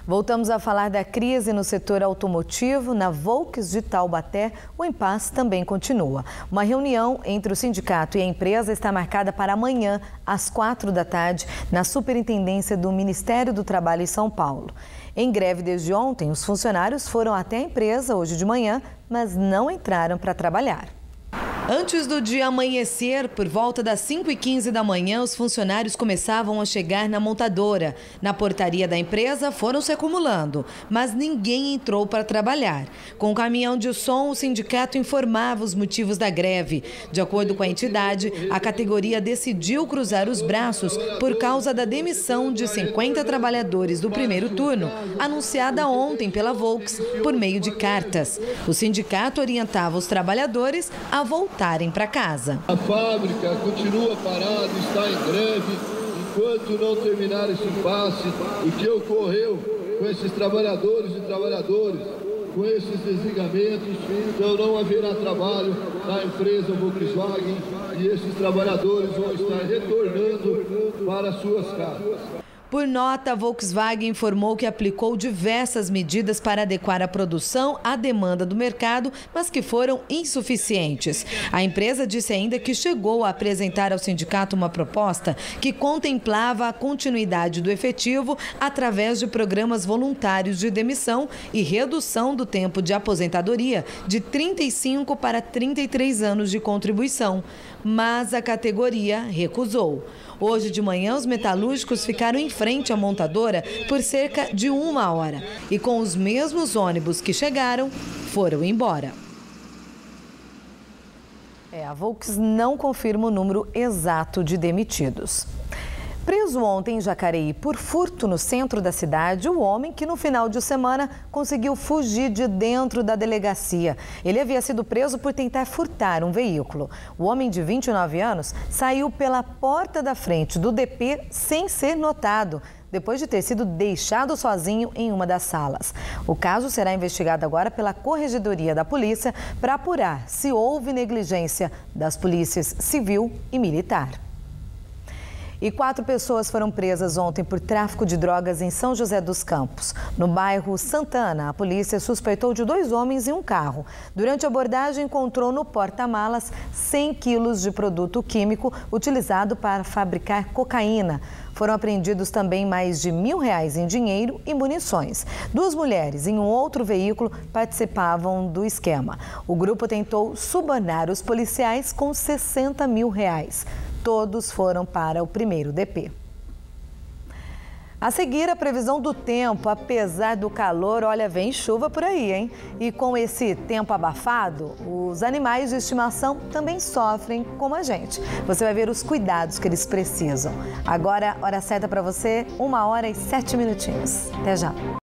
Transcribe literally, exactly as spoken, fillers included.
Voltamos a falar da crise no setor automotivo. Na Volks de Taubaté, o impasse também continua. Uma reunião entre o sindicato e a empresa está marcada para amanhã, às quatro da tarde, na Superintendência do Ministério do Trabalho em São Paulo. Em greve desde ontem, os funcionários foram até a empresa hoje de manhã, mas não entraram para trabalhar. Antes do dia amanhecer, por volta das cinco e quinze da manhã, os funcionários começavam a chegar na montadora. Na portaria da empresa, foram se acumulando, mas ninguém entrou para trabalhar. Com o caminhão de som, o sindicato informava os motivos da greve. De acordo com a entidade, a categoria decidiu cruzar os braços por causa da demissão de cinquenta trabalhadores do primeiro turno, anunciada ontem pela Volks por meio de cartas. O sindicato orientava os trabalhadores a voltar voltarem para casa. A fábrica continua parada, está em greve, enquanto não terminar esse impasse. O que ocorreu com esses trabalhadores e trabalhadoras, com esses desligamentos, então não haverá trabalho na empresa Volkswagen e esses trabalhadores vão estar retornando para suas casas. Por nota, a Volkswagen informou que aplicou diversas medidas para adequar a produção à demanda do mercado, mas que foram insuficientes. A empresa disse ainda que chegou a apresentar ao sindicato uma proposta que contemplava a continuidade do efetivo através de programas voluntários de demissão e redução do tempo de aposentadoria de trinta e cinco para trinta e três anos de contribuição, mas a categoria recusou. Hoje de manhã, os metalúrgicos ficaram em frente à montadora por cerca de uma hora e com os mesmos ônibus que chegaram, foram embora. É, a Volks não confirma o número exato de demitidos. Preso ontem em Jacareí por furto no centro da cidade, o homem que no final de semana conseguiu fugir de dentro da delegacia. Ele havia sido preso por tentar furtar um veículo. O homem de vinte e nove anos saiu pela porta da frente do D P sem ser notado, depois de ter sido deixado sozinho em uma das salas. O caso será investigado agora pela Corregedoria da Polícia para apurar se houve negligência das polícias civil e militar. E quatro pessoas foram presas ontem por tráfico de drogas em São José dos Campos. No bairro Santana, a polícia suspeitou de dois homens e um carro. Durante a abordagem, encontrou no porta-malas cem quilos de produto químico utilizado para fabricar cocaína. Foram apreendidos também mais de mil reais em dinheiro e munições. Duas mulheres em um outro veículo participavam do esquema. O grupo tentou subornar os policiais com sessenta mil reais. Todos foram para o primeiro D P. A seguir, a previsão do tempo. Apesar do calor, olha, vem chuva por aí, hein? E com esse tempo abafado, os animais de estimação também sofrem como a gente. Você vai ver os cuidados que eles precisam. Agora, hora certa para você, uma hora e sete minutinhos. Até já.